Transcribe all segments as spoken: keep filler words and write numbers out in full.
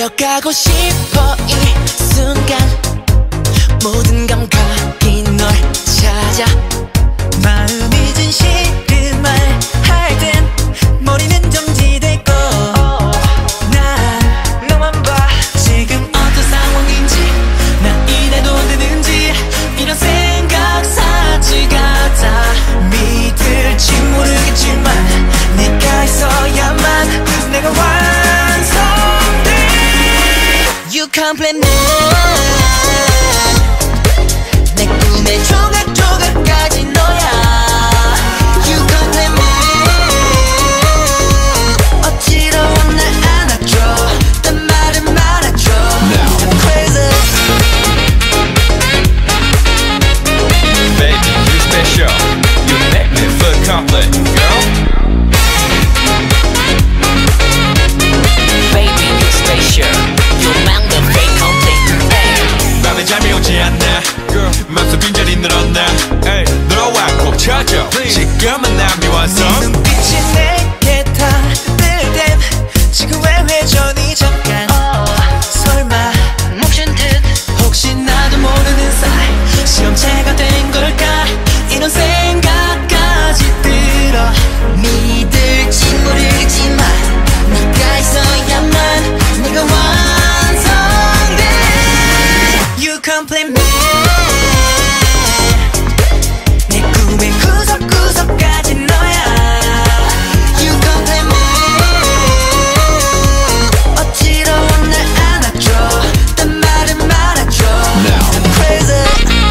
달려가고 싶어 이 순간 모든 감각이 널 찾아 마음이 진실을 말할 땐 머리는 정지되고 난 너만 봐 지금 어떤 상황인지 난 이래도 되는지 이런 생각 사치 같아 믿을지 모르겠지만 내가 있어야만 내가 완성돼 You complete me 내 꿈의 조각조각까지 너야 You complete me 어지러워 날 안아줘 딴 말은 말아줘 I'm crazy Baby, you special. You make me feel complete, girl. Baby you special You make me feel complete hey. 밤에 잠이 오지 않나 맘속 빈자리 늘었나 에이, 들어와 꼭 쳐줘 지금은 난 미완성 네 눈빛이 내게 닿을 땐 지구의 회전이 잠깐 설마 멈춘 듯 혹시 나도 모르는 사이 시험체가 된 걸까 이런 생각까지 들어 믿을지 모르겠지만 네가 있어야만 내가 완성돼 You complete me 내 꿈의 구석구석까지 너야 You complete me 어지러워 날 안아줘 딴 말은 말아줘 I'm crazy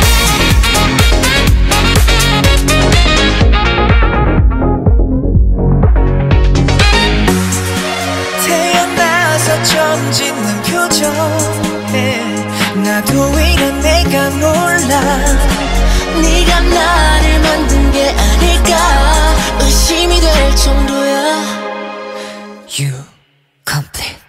태어나서 처음 짓는 표정에 나도 이런 내가 놀라 네가 나를 만든 게 아닐까 의심이 될 정도야 You complete